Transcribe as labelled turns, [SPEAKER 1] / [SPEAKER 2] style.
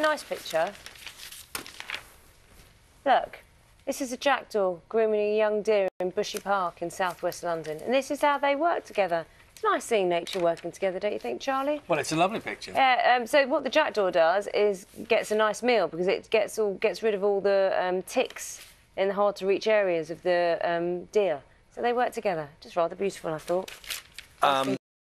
[SPEAKER 1] nice picture. Look, this is a jackdaw grooming a young deer in Bushy Park in south-west London, and this is how they work together. It's nice seeing nature working together, don't you think, Charlie?
[SPEAKER 2] Well, it's a lovely picture.
[SPEAKER 1] Yeah. So what the jackdaw does is gets a nice meal because it gets rid of all the ticks in the hard-to-reach areas of the deer. So they work together. Just rather beautiful, I thought.